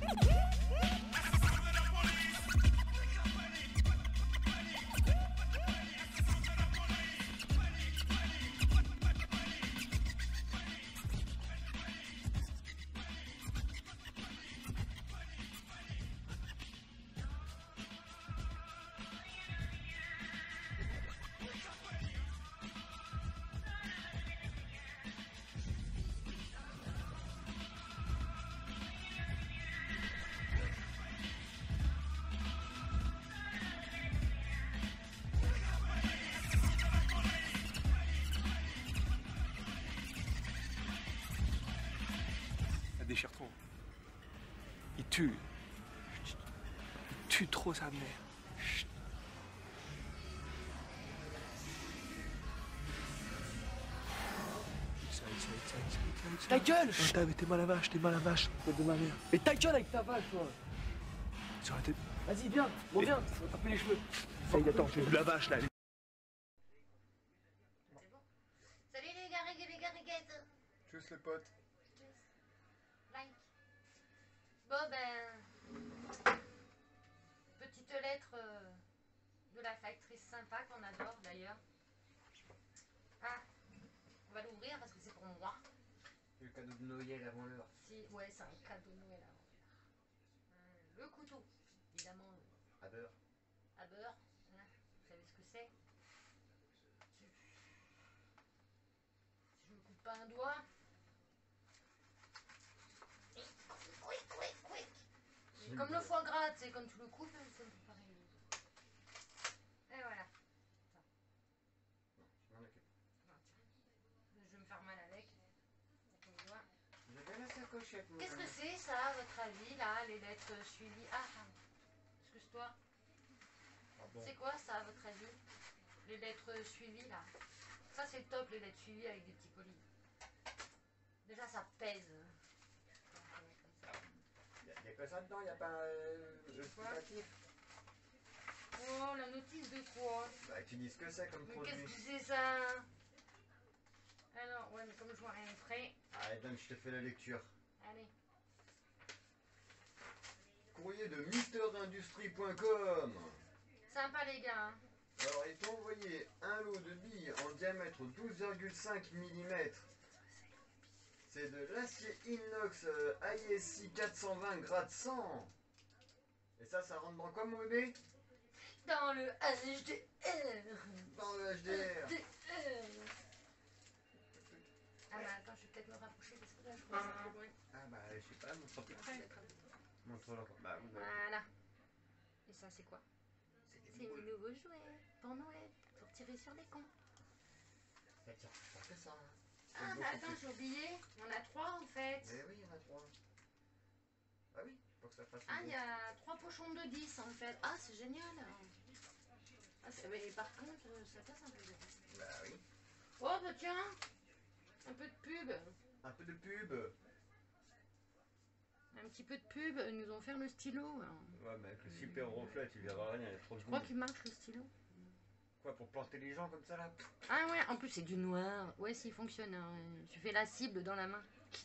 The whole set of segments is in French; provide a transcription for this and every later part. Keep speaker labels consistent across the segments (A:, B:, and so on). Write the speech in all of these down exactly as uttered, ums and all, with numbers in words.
A: Déchire trop. Il tue. Il tue trop sa mère. Chut. Ça, ça, ça, ça, ça,
B: Ta gueule!
A: Oh, t'as t'es mal à vache, t'es mal à vache, de ma mère.
B: Mais ta gueule avec ta vache, toi!
A: Ça aurait été...
B: Vas-y, viens, reviens, on va taper les cheveux.
A: Hey, attends, j'ai vu la vache là.
C: Salut les gars, les gars, les gars.
A: Juste les potes.
C: Like. Bon ben, petite lettre euh, de la factrice sympa qu'on adore d'ailleurs. Ah, on va l'ouvrir parce que c'est pour moi.
D: Le cadeau de Noël avant l'heure.
C: Si, ouais, c'est un cadeau de Noël avant l'heure. Euh, le couteau, évidemment.
D: À beurre.
C: À beurre, hein, vous savez ce que c'est. Si je me coupe pas un doigt. Et quick, quick, quick. Et comme le foie gras, tu sais, quand tu le coupes, c'est un peu pareil. Et voilà. Ça.
D: Non, je m'en occupe.
C: Non, tiens. Je vais me faire mal avec. Avec mes doigts.
D: J'avais la sacochette, moi.
C: Qu'est-ce que c'est ça, à votre avis, là, les lettres suivies? Ah, pardon. Excuse-toi.
D: Ah bon.
C: C'est quoi ça, à votre avis? Les lettres suivies, là. Ça, c'est top, les lettres suivies avec des petits colis. Déjà, ça pèse.
D: Il n'y a, a que ça dedans, il n'y a pas euh, le explicatif.
C: Oh, la notice de quoi?
D: Bah, tu dis ce que c'est comme
C: Mais
D: produit.
C: qu'est-ce que c'est ça? Alors, ouais, mais comme je vois rien de près.
D: Allez, donne, je te fais la lecture.
C: Allez.
D: Courrier de mister industrie point com.
C: Sympa, les gars. Hein.
D: Alors, il t'a envoyé un lot de billes en diamètre douze virgule cinq millimètres. C'est de l'acier inox euh, I S I quatre cent vingt grade cent. Et ça, ça rentre dans quoi, mon bébé?
C: Dans le H D R.
D: Dans le H D R.
C: H D R. Ah, bah attends, je vais peut-être me rapprocher parce que là, je crois que c'est trop loin.
D: Ah bah, je sais pas, montre plus près. Montre-le. Bah, oui, bah.
C: Voilà. Et ça, c'est quoi?
D: C'est des
C: C'est
D: boules.
C: le nouveau jouet pour Noël, pour tirer sur les cons.
D: Ça tire pas que ça.
C: Ah, bah attends, j'ai oublié. Il y en a trois en fait.
D: Eh oui, il y en a trois. Ah oui, pour que ça fasse.
C: Ah, il y a trois pochons de dix en fait. Ah, c'est génial. Ah, mais par contre, ça passe un peu de...
D: Bah oui.
C: Oh, bah tiens, un peu de pub.
D: Un peu de pub.
C: Un petit peu de pub, ils nous ont offert le stylo.
D: Ouais, mais avec le super reflet, tu verras rien, il y a trop de
C: Je crois qu'il marche le stylo.
D: Quoi, pour planter les gens comme ça là?
C: Ah ouais, en plus c'est du noir. Ouais, s'il fonctionne. Hein. Tu fais la cible dans la main.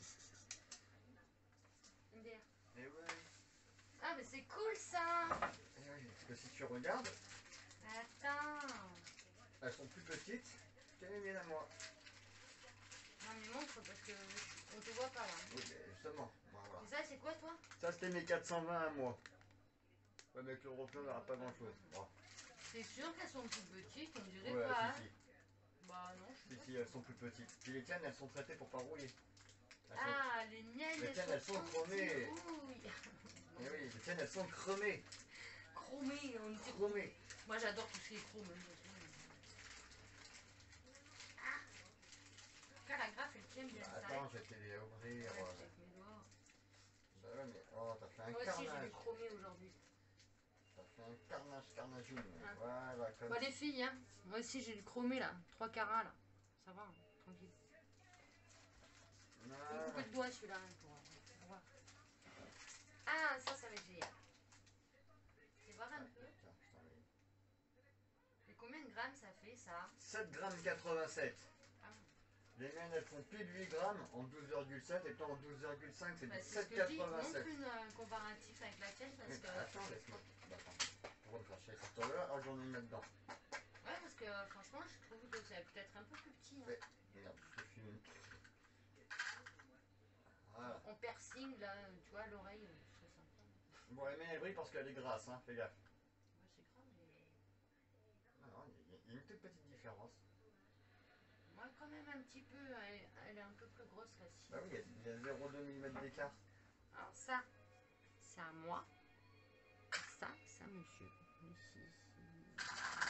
C: M D R.
D: Eh ouais.
C: Ah, mais c'est cool ça.
D: Eh ouais, parce que si tu regardes,
C: Attends.
D: elles sont plus petites que les miennes à moi.
C: Non mais montre parce que on te voit pas là.
D: Oui, mais justement, voilà.
C: Et ça c'est quoi toi?
D: Ça c'était mes quatre cent vingt à moi. Ouais, mais avec le reflet, on n'aura pas grand chose. Bon.
C: C'est sûr qu'elles sont plus petites, on dirait
D: Ouais,
C: pas.
D: si, si.
C: Bah non, je
D: Si, si, elles sont plus petites. Puis les tiennes, elles sont traitées pour pas rouiller. Elles sont...
C: Ah, les miennes,
D: Les tiennes, elles sont chromées.
C: anti-rouille.
D: Eh oui, les tiennes, elles sont chromées.
C: Chromées, on dit.
D: Chromées.
C: Moi j'adore tout ce qui est chrome. Ah. Car la graffe, elle tient bien
D: Bah,
C: ça.
D: attends, je vais te les ouvrir.
C: Ouais,
D: euh.
C: avec mes doigts.
D: Bah ouais, mais oh, t'as fait un
C: Moi aussi, je vais
D: carnage.
C: chromé aujourd'hui.
D: T'as fait un carnage, carnage.
C: Ah.
D: Voilà, comme
C: Bon, les filles, hein. Moi aussi, j'ai le chromé là. Trois carats là. Ça va, hein, tranquille.
D: Non.
C: Il me coupe le doigt celui-là hein, pour euh, voir. Ah, ça, ça va être génial. C'est voir un peu.
D: Tiens, je t'en mets.
C: Et combien de grammes ça fait ça?
D: sept grammes quatre-vingt-sept.
C: Ah.
D: Les miennes, elles font pile huit grammes en douze virgule sept et toi en douze virgule cinq, c'est
C: Bah,
D: du
C: c'est ce
D: sept
C: que je dis,
D: virgule
C: montre
D: quatre-vingt-sept.
C: une euh, comparatif avec la tienne parce
D: Mais
C: que.
D: attends, laisse-moi. Bah, attends. Pourquoi me faire chier sur toi là alors que j'en ai une là-dedans?
C: Ouais, parce que euh, franchement, je trouve que c'est peut-être un peu plus petit. Hein.
D: Mais, merde, je te filme. Voilà.
C: En piercing, là, tu vois, l'oreille, euh, ce serait sympa.
D: Bon, les miennes, elles brillent parce qu'elle est grasse, hein, fais gaffe.
C: Ouais, c'est grave, mais.
D: Non, non, il y, a- il y a une toute petite différence.
C: Moi, quand même, un petit peu, elle, elle est un peu plus grosse, la scie.
D: Bah oui, il y a, il y a zéro virgule deux millimètres d'écart.
C: Alors, ça, c'est à moi. Ça, c'est à monsieur. Ici, ici.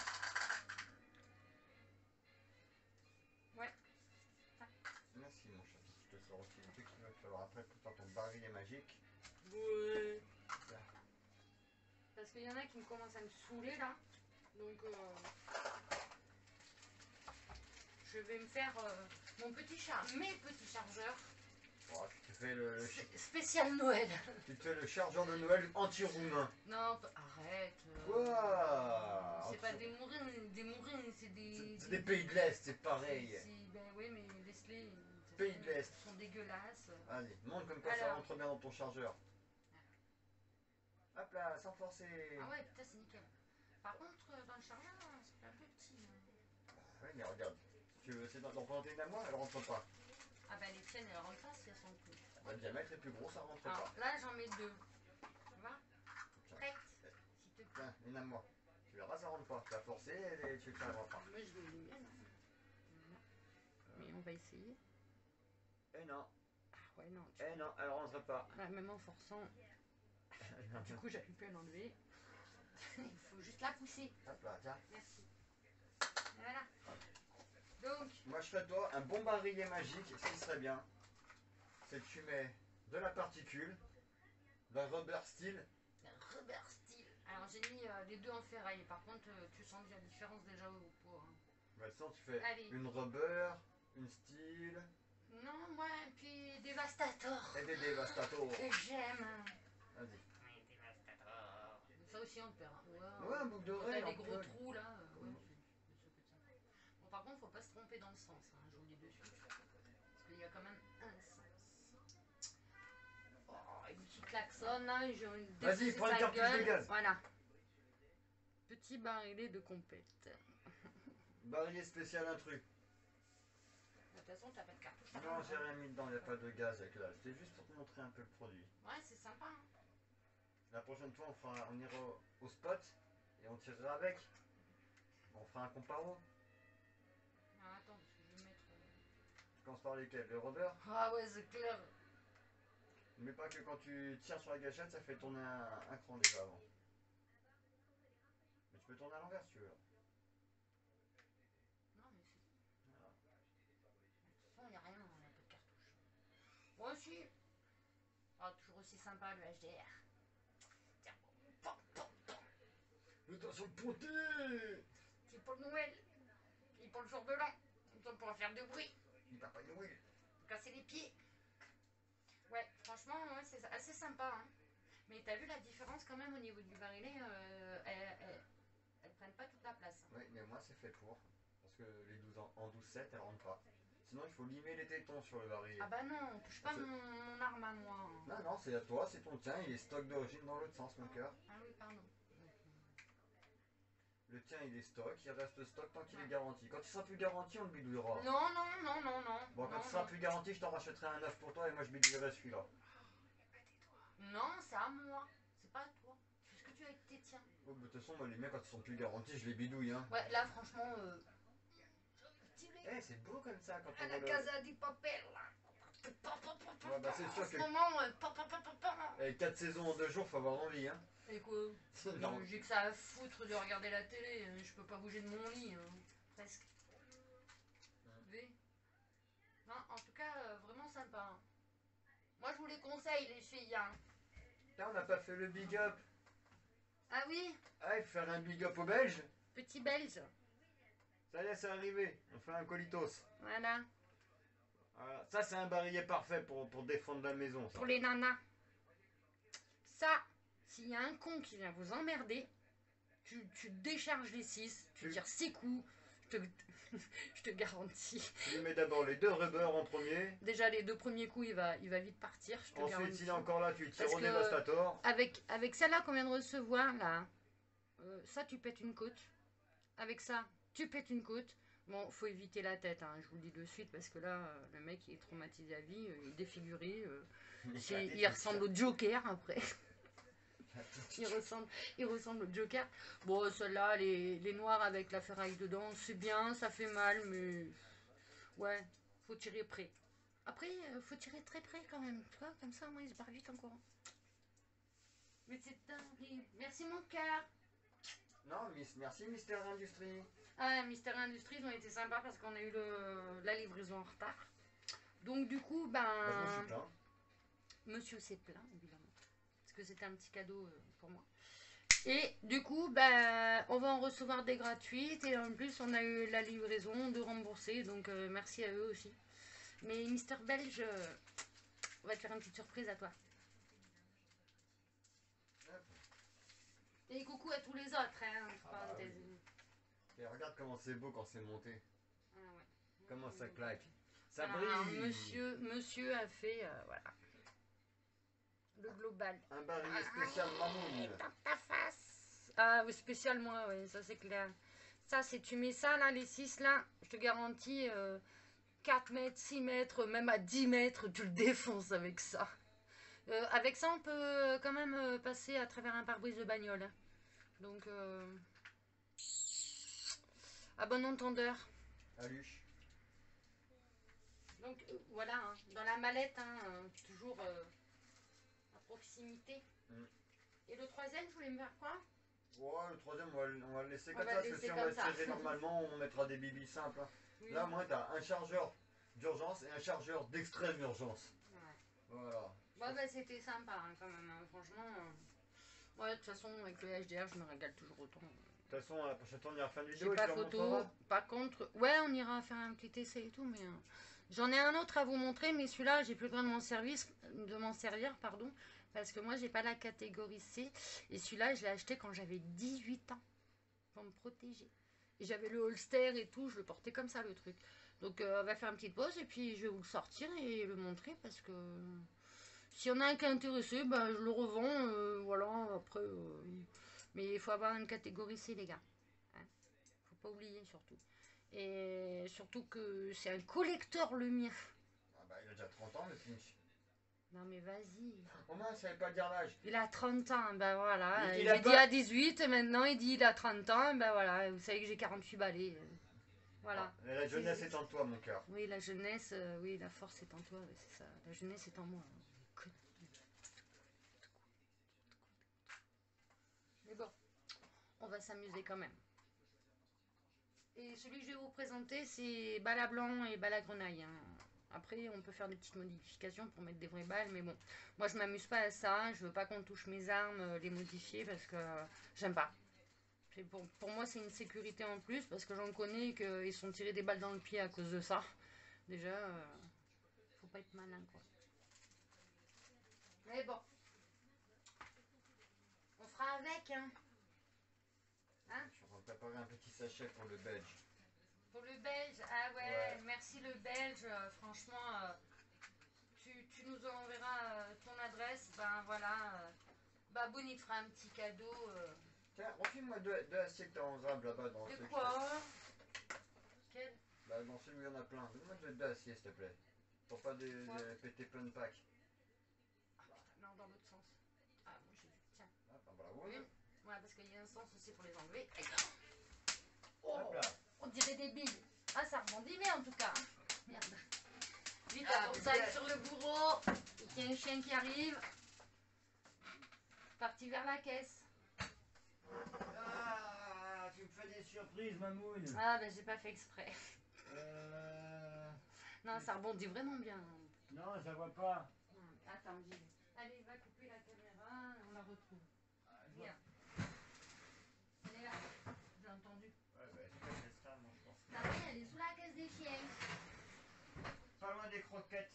C: Ouais.
D: Merci mon chat. Je te sors aussi le truc qu'il va falloir après pour faire ton barillet magique.
C: Ouais. Parce qu'il y en a qui me commencent à me saouler là. Donc euh, je vais me faire euh, mon petit char, mes petits chargeurs.
D: Oh, tu te fais le, le chi-
C: Spé- Spécial Noël.
D: tu te fais le chargeur de Noël anti-roumain.
C: Non, p- arrête. euh,
D: Quoi?
C: C'est pas des mourins, des mourins, c'est des.
D: C'est des pays de l'Est, c'est pareil.
C: c'est- Ben oui, mais laisse-les.
D: Pays de l'Est.
C: Ils sont dégueulasses.
D: Allez, montre comme quoi ça
C: Alors.
D: rentre bien dans ton chargeur. Hop là, sans forcer.
C: Ah ouais, putain, c'est nickel. Par contre, euh, dans le chargeur, c'est un peu petit. hein.
D: Oui, mais regarde. Si tu veux essayer d'en d'en planter une à moi, elle rentre pas.
C: Ah bah les tiennes, elles rentrent pas si elles sont plus.
D: Bah, le diamètre est plus gros, ça rentre
C: Alors
D: pas.
C: là, j'en mets deux. Tu vois?
D: Tiens,
C: Prête, s'il te plaît.
D: tiens, une à moi. Tu verras, ça rentre pas. Tu vas forcer et tu ne tiendras pas.
C: Moi, je vais les miennes. hein. Mais on va essayer.
D: Eh non,
C: Ah ouais, non. Tu...
D: eh non, elle rentre pas.
C: Là, même en forçant, du coup, j'arrive plus à l'enlever. Il faut juste la pousser.
D: Hop là, tiens.
C: Merci. Et voilà. Donc,
D: Moi, je ferais toi un bon barillet magique. Ce qui serait bien, c'est que tu mets de la particule, de la rubber steel.
C: un rubber steel. Alors, j'ai mis euh, les deux en ferraille. Par contre, euh, tu sens la différence déjà au poids. hein.
D: Bah, sinon, tu fais
C: Allez.
D: une rubber, une steel
C: Non, moi, et puis Devastator.
D: et des dévastators.
C: Que j'aime. hein.
D: Vas-y.
C: Oui, Devastator. Ça aussi, on le perd. hein.
D: Ouais, un boucle
C: Quand
D: d'oreille.
C: t'as des
D: un
C: gros
D: peu.
C: trous là, euh, ouais, c'est- ça peut être sympa. Bon, par contre, faut pas se tromper dans le sens, hein, je vous le dis de suite. Parce qu'il y a quand même un sens. Oh, et petit klaxon là, j'ai envie de
D: Vas-y,
C: défoncer
D: prends une
C: sa
D: cartouche
C: gueule.
D: de gaz.
C: Voilà. Petit barillet de compète.
D: Barillet spécial intrus.
C: De toute façon, t'as pas de cartouche. t'as
D: Non,
C: rien,
D: j'ai
C: hein.
D: rien mis dedans, il n'y a pas de gaz avec là. C'était juste pour te montrer un peu le produit.
C: Ouais, c'est sympa. Hein.
D: La prochaine fois, on, fera, on ira au, au spot et on tirera avec. On fera un comparo.
C: Ah, attends, parce que je vais mettre. euh,
D: Tu commences par lesquels? Le rubber?
C: Ah ouais, c'est clair.
D: Mais pas que quand tu tires sur la gâchette, ça fait tourner un, un cran déjà avant. Mais tu peux tourner à l'envers si tu veux.
C: Non, mais c'est.
D: Voilà.
C: De toute façon, il n'y a rien, on a pas de cartouche. Moi aussi. Ah, toujours aussi sympa le H D R. Tiens, pom, pom, pom.
D: Le temps sur le ponté!
C: C'est pour le Noël. Et pour le jour de l'an. Comme ça, on pourra faire de bruit.
D: Il t'a pas Noël.
C: Pour casser les pieds. Ouais, franchement, ouais, c'est assez sympa. Hein. Mais t'as vu la différence quand même au niveau du barillet, euh, elles, elles, elles prennent pas toute la place. hein.
D: Oui, mais moi c'est fait pour. Parce que les douze en, en douze sept, elles rentrent pas. Sinon, il faut limer les tétons sur le barillet.
C: Ah bah non, touche pas
D: C'est-
C: mon, mon arme à moi. hein.
D: Non, non, c'est à toi, c'est ton tien, il est stock d'origine dans l'autre sens, mon cœur.
C: Ah oui, pardon.
D: Le tien, il est stock, il reste stock tant qu'il est garanti. Quand il sera plus garanti, on le bidouillera.
C: Non, non, non, non, non.
D: Bon, quand
C: non,
D: il sera
C: non.
D: plus garanti, je t'en rachèterai un neuf pour toi et moi je bidouillerai celui-là.
C: Non, c'est à moi. C'est pas à toi. Tu fais ce que tu veux avec tes tiens.
D: Oh, bah, de toute façon, moi, les miens, quand ils sont plus garantis, je les bidouille, hein.
C: Ouais, là, franchement, euh... tiré
D: Eh, c'est beau comme ça quand
C: à
D: on
C: la
D: voit le...
C: Casa di Papel, là.
D: Ouais, bah, c'est sûr
C: en ce
D: que-
C: moment, euh, pa, pa, pa, pa, pa.
D: Eh, quatre saisons en deux jours, faut avoir envie, hein.
C: Et quoi?
D: Non.
C: J'ai que ça à foutre de regarder la télé. euh, Je peux pas bouger de mon lit, hein. Presque. V. Non, en tout cas, euh, vraiment sympa. hein. Moi, je vous les conseille, les filles. Hein.
D: Là, on n'a pas fait le big up.
C: Ah oui,
D: Ah, il faut faire un big up aux Belges.
C: petit belge.
D: Ça y est, c'est arrivé. On fait un colitos.
C: Voilà.
D: Voilà. Ça, c'est un barillet parfait pour, pour défendre la maison, ça.
C: Pour les nanas. Ça, s'il y a un con qui vient vous emmerder, tu, tu décharges les six, tu
D: Tu-
C: tires six coups, Je te, je te garantis.
D: Tu lui mets d'abord les deux rubbers en premier.
C: Déjà, les deux premiers coups, il va, il va vite partir. Je te
D: Ensuite,
C: garantis.
D: s'il est encore là, tu tires
C: Parce
D: au
C: que-
D: dévastator.
C: Avec, avec celle-là qu'on vient de recevoir, là, euh, ça, tu pètes une côte. Avec ça, tu pètes une côte. Bon, faut éviter la tête, hein, je vous le dis de suite, parce que là, euh, le mec, il est traumatisé à vie, euh, il est défiguré. euh, c'est- il ressemble au Joker, après. il, ressemble, il ressemble au Joker. Bon, celle-là, les, les noirs avec la ferraille dedans, c'est bien, ça fait mal, mais... Ouais, faut tirer près. Après, euh, faut tirer très près quand même, tu vois, comme ça, moi, il se barre vite en courant. Mais c'est dingue. Merci mon cœur.
D: Non, miss, merci Mister Industrie.
C: Ah, Mister Industries ont été sympas parce qu'on a eu le, la livraison en retard. Donc du coup, ben...
D: Bah, je me suis plaint.
C: Monsieur s'est plaint, évidemment. Parce que c'était un petit cadeau euh, pour moi. Et du coup, ben, on va en recevoir des gratuites. Et en plus, on a eu la livraison de rembourser. Donc euh, merci à eux aussi. Mais Mister Belge, euh, on va te faire une petite surprise à toi. Et coucou à tous les autres, hein, entre
D: Ah bah
C: parenthèses.
D: oui. Et regarde comment c'est beau quand c'est monté.
C: Ah ouais.
D: Comment ça claque. Ça
C: Voilà,
D: brille.
C: monsieur, monsieur a fait, euh, voilà, le global.
D: Un barillet spécial mamoun.
C: Dans ta face. Ah oui, spécial moi, oui, ça c'est clair. Ça, c'est tu mets ça là, les six là, je te garantis, euh, quatre mètres, six mètres, même à dix mètres, tu le défonces avec ça. Euh, avec ça, on peut euh, quand même euh, passer à travers un pare-brise de bagnole. hein. Donc, euh, à bon entendeur.
D: Aluche.
C: Donc euh, voilà, hein, dans la mallette, hein, euh, toujours euh, à proximité.
D: Mm.
C: Et le troisième, je voulais me faire quoi?
D: Ouais, le troisième, on va, le- on va le laisser
C: On
D: comme
C: va
D: ça,
C: le
D: parce que
C: laisser
D: si on
C: comme
D: va
C: ça.
D: tirer normalement, on mettra des bibis simples. hein.
C: Oui.
D: Là, moi, t'as un chargeur d'urgence et un chargeur d'extrême urgence.
C: Ouais.
D: Voilà.
C: Bon, bah, c'était sympa hein, quand même, hein, franchement. euh, Ouais, de toute façon, avec le H D R, je me régale toujours autant.
D: De toute façon, la prochaine fois, on ira faire une
C: J'ai
D: vidéo et
C: pas
D: tu leur
C: photo.
D: montreras.
C: Par contre, ouais, on ira faire un petit essai et tout, mais euh, j'en ai un autre à vous montrer, mais celui-là, j'ai plus besoin de m'en servir, de m'en servir, pardon, parce que moi, j'ai pas la catégorie C. Et celui-là, je l'ai acheté quand j'avais dix-huit ans pour me protéger. Et j'avais le holster et tout, je le portais comme ça, le truc. Donc, euh, on va faire une petite pause et puis je vais vous le sortir et le montrer parce que s'il y en a un qui est intéressé, ben, je le revends. euh, voilà, après. euh, Mais il faut avoir une catégorie C, les gars. Hein, faut pas oublier surtout. Et surtout que c'est un collector le mien.
D: Ah bah, il a déjà trente ans, le Finch.
C: Non mais vas-y.
D: Au moins, ça savait pas dire l'âge.
C: Il a trente ans, ben voilà.
D: Il- il
C: J'ai
D: a
C: dit
D: pas-
C: à dix-huit, maintenant il dit il a trente ans, ben voilà. Vous savez que j'ai quarante-huit balais. euh, Voilà.
D: Ah, la jeunesse est en toi, mon cœur.
C: Oui, la jeunesse, euh, oui, la force est en toi, oui, c'est ça. La jeunesse est en moi. Mais bon, on va s'amuser quand même. Et celui que je vais vous présenter, c'est bala blanc et bala grenaille. hein. Après, on peut faire des petites modifications pour mettre des vraies balles, mais bon, moi je m'amuse pas à ça. Je veux pas qu'on touche mes armes, euh, les modifier parce que euh, j'aime pas. C'est Pour, pour moi, c'est une sécurité en plus parce que j'en connais qu'ils sont tirés des balles dans le pied à cause de ça. Déjà, euh, faut pas être malin quoi. Mais bon, on fera avec, hein. Hein?
D: Je suis en train de préparer un petit sachet pour le belge.
C: Pour le belge, ah ouais,
D: Ouais.
C: merci le belge, euh, franchement, euh, tu, tu nous enverras euh, ton adresse, ben voilà, euh, Baboun il te fera un petit cadeau. euh.
D: Tiens, refile-moi deux, deux assiettes que t'as en zab là-bas dans
C: De
D: ce
C: quoi? Quel?
D: Bah, dans celui où il y en a plein. Donne-moi deux, deux assiettes, s'il te plaît. Pour pas de, de
C: Ouais.
D: péter plein de packs.
C: Non, dans l'autre sens. Ah, moi j'ai vu, tiens.
D: Hop, ah, bravo.
C: Une. Ouais, parce qu'il y a un sens aussi pour les enlever. Oh,
D: Hop là.
C: on dirait des billes. Ah, ça rebondit bien en tout cas. Merde. Vite,
D: Ah,
C: on
D: putain.
C: s'aille sur le bourreau. Il y a un chien qui arrive. Parti vers la caisse.
D: Ah, tu me fais des surprises, mamoune.
C: Ah, ben j'ai pas fait exprès.
D: Euh...
C: Non, ça rebondit vraiment bien.
D: Non, je la vois pas.
C: Hum, Attends, j'y vais. Allez, va couper la caméra, on la retrouve.
D: Ah,
C: Viens. Elle est là. J'ai entendu.
D: Ouais, bah, c'est pas celle ça, moi, je pense.
C: Ta mère, elle est sous la caisse des chiens.
D: Pas loin des croquettes.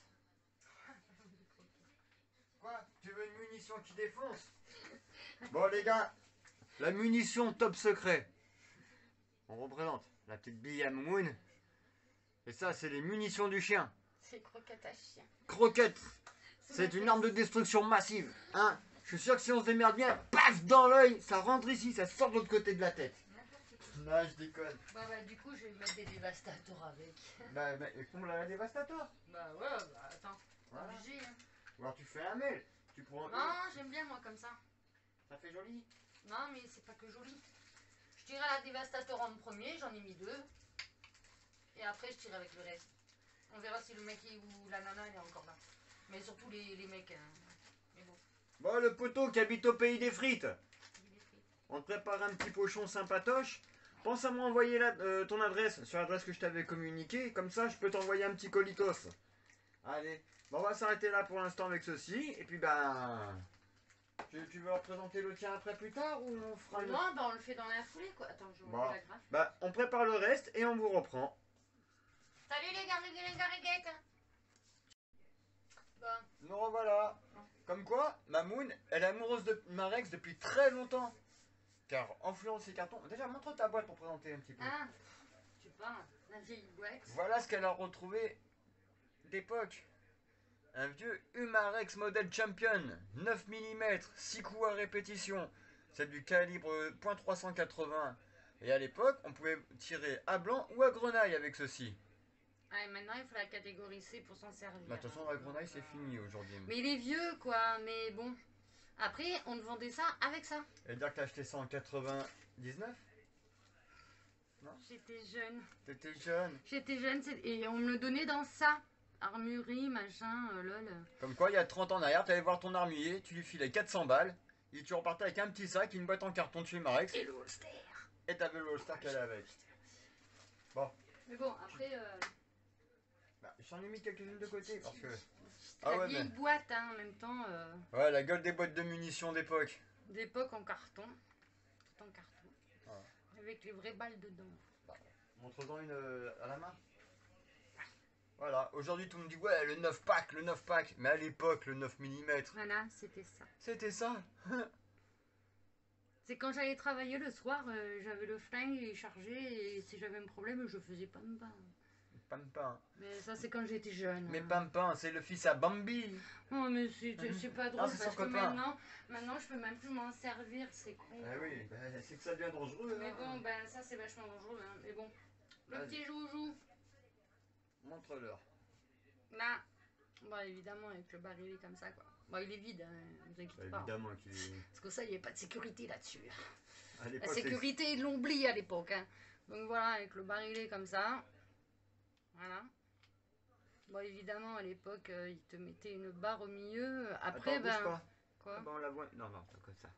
D: Quoi? Tu veux une munition qui défonce? Bon, les gars, la munition top secret. On représente la petite bille à Moon. Et ça, c'est les munitions du chien.
C: C'est croquette à chien.
D: Croquette. C'est une arme de destruction massive. Hein, je suis sûr que si on se démerde bien, paf, dans l'œil, ça rentre ici, ça sort de l'autre côté de la tête. Non, je déconne.
C: Bah, bah, du coup, je vais mettre des dévastateurs avec.
D: Bah, bah pompe la dévastateur.
C: Bah, ouais, bah, attends.
D: Voilà.
C: Obligé, hein.
D: Ou alors tu fais un mail. Tu prends.
C: Non, j'aime bien, moi, comme ça.
D: Ça fait joli.
C: Non, mais c'est pas que joli. Je tire à la dévastateur en premier, j'en ai mis deux. Et après, je tire avec le reste. On verra si le mec est- ou la nana elle est encore là. Mais surtout les, les mecs. hein. Mais bon,
D: Bon, le poteau qui habite au pays des frites.
C: il est frites.
D: On te prépare un petit pochon sympatoche. Pense à m'envoyer la- euh, ton adresse sur l'adresse que je t'avais communiquée. Comme ça, je peux t'envoyer un petit colicos. Allez. Bon, on va s'arrêter là pour l'instant avec ceci. Et puis, ben. Tu, tu veux représenter le tien après plus tard ou on fera une...
C: Non, bah on le fait dans la foulée quoi. Attends, je vais
D: Bon.
C: enlever la graffe.
D: Bah, on prépare le reste et on vous reprend.
C: Salut les garigues, les gariguettes. Bon,
D: Nous revoilà. Comme quoi, Mamoun, elle est amoureuse de Marex depuis très longtemps. Car en fouillant ses cartons... Déjà, montre ta boîte pour présenter un petit peu.
C: ah, tu parles, la vieille boîte.
D: Voilà ce qu'elle a retrouvé d'époque. Un vieux Humarex Model Champion, neuf millimètres, six coups à répétition. C'est du calibre point trois cent quatre-vingts. Et à l'époque, on pouvait tirer à blanc ou à grenaille avec ceci.
C: Ah, et maintenant il faut la catégoriser pour s'en servir.
D: Bah, de toute façon, la grenaille, c'est fini aujourd'hui.
C: Mais il est vieux quoi, mais bon. Après, on te vendait ça avec ça.
D: Et dire que t'as acheté ça en quatre-vingt-dix-neuf?
C: J'étais jeune.
D: T'étais jeune.
C: J'étais jeune c'est- et on me le donnait dans ça. Armurerie, machin, euh, lol.
D: Comme quoi, il y a trente ans en arrière, t'allais voir ton armurier, tu lui filais quatre cents balles, et tu repartais avec un petit sac, une boîte en carton de chez Marex,
C: Et le holster.
D: et t'avais le All-Star qu'elle avait avec. Bon,
C: Mais bon, après, euh,
D: bah, j'en ai mis quelques-unes de côté, parce que...
C: la
D: Ah ouais,
C: vieille
D: mais...
C: boîte, hein, en même temps, euh,
D: Ouais, la gueule des boîtes de munitions d'époque.
C: d'époque en carton. Tout en carton.
D: Voilà.
C: Avec les vraies balles dedans.
D: Montre-en une euh, à la main. Voilà, aujourd'hui tout le monde dit ouais, le neuf pack, le neuf pack, mais à l'époque, le neuf millimètres,
C: Voilà, c'était ça.
D: c'était ça.
C: C'est quand j'allais travailler le soir, euh, j'avais le flingue il est chargé et si j'avais un problème, je faisais pas de pain.
D: Pampin.
C: Mais ça, c'est quand j'étais jeune.
D: Mais
C: hein.
D: Pampin, c'est le fils à Bambi.
C: Oh, mais c'est c'est pas drôle
D: c'est
C: parce
D: son
C: que
D: copain.
C: maintenant, maintenant, je peux même plus m'en servir, c'est con.
D: Eh oui, bah, c'est que ça devient dangereux.
C: Mais
D: hein.
C: bon, ben ça, c'est vachement dangereux. Hein. Mais bon, le
D: Vas-y.
C: petit joujou,
D: Montre-leur.
C: là, bon, évidemment, avec le barillet comme ça, quoi. Bon, il est vide, hein, ne vous inquiétez
D: Bah,
C: pas.
D: évidemment qu'il...
C: Parce que ça, il n'y avait pas de sécurité là-dessus.
D: À
C: La
D: l'époque, les-
C: sécurité, ils l'ont oublié à l'époque. Hein. Donc voilà, avec le barillet comme ça. Voilà. Bon, évidemment, à l'époque, euh, ils te mettaient une barre au milieu. Après,
D: Attends, bouge
C: ben.
D: pas.
C: Quoi
D: Ah bah, on la voit. Non, non, pas comme ça.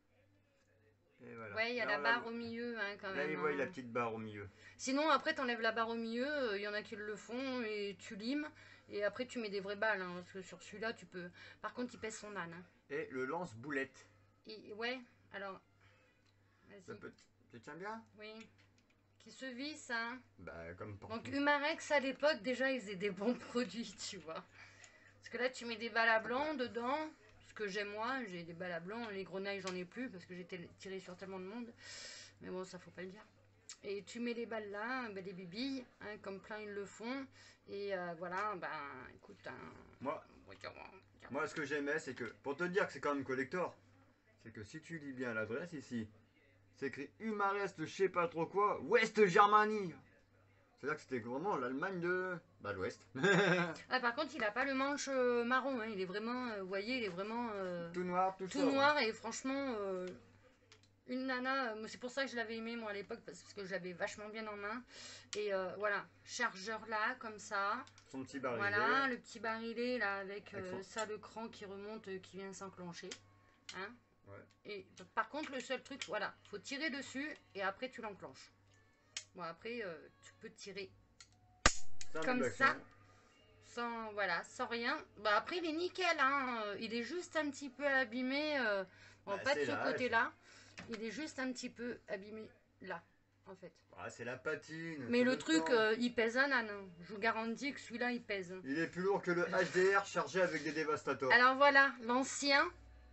D: Et voilà.
C: Ouais, il y a
D: Là,
C: la
D: on
C: barre au milieu, hein, quand
D: Là,
C: même.
D: il voit
C: hein.
D: la petite barre au milieu.
C: Sinon, après, t'enlèves la barre au milieu. Il y en a qui le font et tu limes. Et après, tu mets des vraies balles. Hein, parce que sur celui-là, tu peux. Par contre, il pèse son âne. Hein.
D: Et le lance-boulette.
C: Et- ouais, alors.
D: Ça
C: Vas-y.
D: peut... Tu tiens bien?
C: Oui. Qui se visse, hein.
D: Bah, comme pour
C: Donc
D: tout.
C: Humarex à l'époque déjà ils faisaient des bons produits tu vois. Parce que là tu mets des balles à blanc dedans. Ce que j'aime moi, j'ai des balles à blanc. Les grenailles j'en ai plus parce que j'ai tel- tiré sur tellement de monde. Mais bon ça faut pas le dire. Et tu mets les balles là, ben, les bibilles, hein, comme plein ils le font. Et euh, voilà, ben écoute. Hein,
D: Moi, moi, ce que j'aimais, c'est que, pour te dire que c'est quand même collector, c'est que si tu lis bien l'adresse ici, c'est écrit Humarex de je sais pas trop quoi, West Germany. C'est-à-dire que c'était vraiment l'Allemagne de... Bah, l'Ouest.
C: Ah, par contre il a pas le manche euh, marron, hein, il est vraiment, euh, vous voyez, il est vraiment euh,
D: Tout noir, tout,
C: tout
D: sobre.
C: noir et franchement... euh, Une nana, euh, c'est pour ça que je l'avais aimé moi à l'époque, parce que je l'avais vachement bien en main. Et euh, voilà, chargeur là, comme ça.
D: Son petit barillet.
C: Voilà, le petit barillet là, avec,
D: Avec
C: euh,
D: son-
C: ça, le cran qui remonte, euh, qui vient s'enclencher. Hein.
D: Ouais.
C: Et par contre, le seul truc, voilà, faut tirer dessus et après tu l'enclenches. Bon, après, euh, tu peux tirer
D: C'est un
C: comme
D: double
C: ça.
D: action.
C: sans, voilà, sans rien. Bah, après, il est nickel, hein. euh, Il est juste un petit peu abîmé. euh, bon,
D: Bah,
C: pas de
D: c'est
C: ce
D: l'âge.
C: côté-là. Il est juste un petit peu abîmé là, en fait.
D: Ah, c'est la patine.
C: Mais
D: c'est
C: le truc,
D: temps.
C: euh, il pèse un âne. hein. Je vous garantis que celui-là, il pèse.
D: Il est plus lourd que le H D R chargé avec des dévastateurs.
C: Alors voilà, l'ancien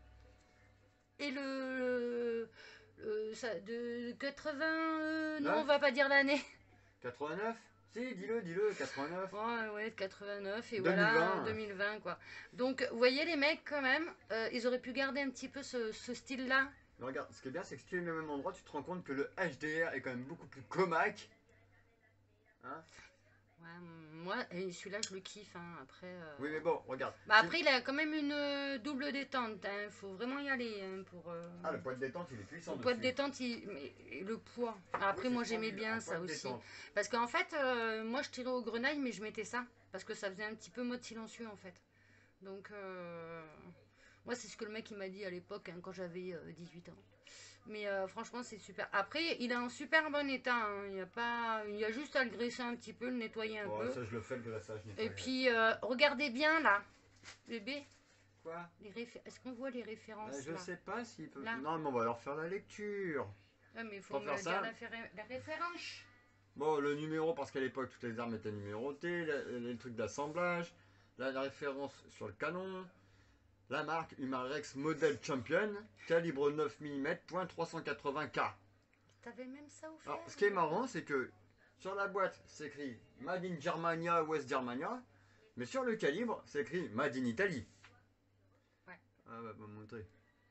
C: et le, le- ça, de quatre-vingts. euh, non,
D: Neuf
C: on va pas dire l'année.
D: quatre-vingt-neuf? Si, dis-le, dis-le, quatre-vingt-neuf.
C: Ouais, ouais, quatre-vingt-neuf et
D: deux mille vingt.
C: voilà, deux mille vingt quoi. Donc, vous voyez les mecs quand même, euh, ils auraient pu garder un petit peu ce, ce style-là.
D: Mais regarde, ce qui est bien, c'est que si tu es au même endroit, tu te rends compte que le H D R est quand même beaucoup plus comaque. Hein?
C: Ouais, moi, et celui-là, je le kiffe, hein, après... euh,
D: Oui, mais bon, regarde.
C: Bah
D: Si-
C: après, il a quand même une euh, double détente, hein, faut vraiment y aller hein, pour... euh,
D: Ah, le poids de détente, il est puissant
C: Le poids de
D: dessus.
C: détente, il- mais- et le poids. Après,
D: Oui,
C: moi,
D: c'est
C: j'aimais
D: tendu,
C: bien
D: un poids
C: ça
D: de
C: aussi.
D: détente.
C: Parce qu'en fait, euh, moi, je tirais au grenaille, mais je mettais ça. Parce que ça faisait un petit peu mode silencieux, en fait. Donc, euh, moi, c'est ce que le mec il m'a dit à l'époque, hein, quand j'avais euh, dix-huit ans. Mais euh, franchement, c'est super. Après, il est en super bon état. hein. Il y a pas, il y a juste à le graisser un petit peu, le nettoyer un
D: Bon,
C: peu.
D: ça, je le fais, le glaçage nettoyé.
C: Et puis, euh, regardez bien, là, bébé.
D: Quoi?
C: les réfé- Est-ce qu'on voit les références,
D: Euh, Je
C: là
D: sais pas s'il peut...
C: Là.
D: Non, mais on va leur faire la lecture.
C: Ouais, mais il faut
D: Pour
C: me
D: faire
C: dire
D: ça.
C: la, féré- la référence.
D: Bon, le numéro, parce qu'à l'époque, toutes les armes étaient numérotées, le- les trucs d'assemblage, la, la référence sur le canon, la marque Humarex Model Champion, calibre neuf millimètres, point trois cent quatre-vingts K.
C: T'avais même ça offert.
D: Alors, ce qui est marrant, c'est que sur la boîte, c'est écrit Made in Germania, West Germania, mais sur le calibre, c'est écrit Made in Italy.
C: Ouais.
D: Ah, bah, va montrer.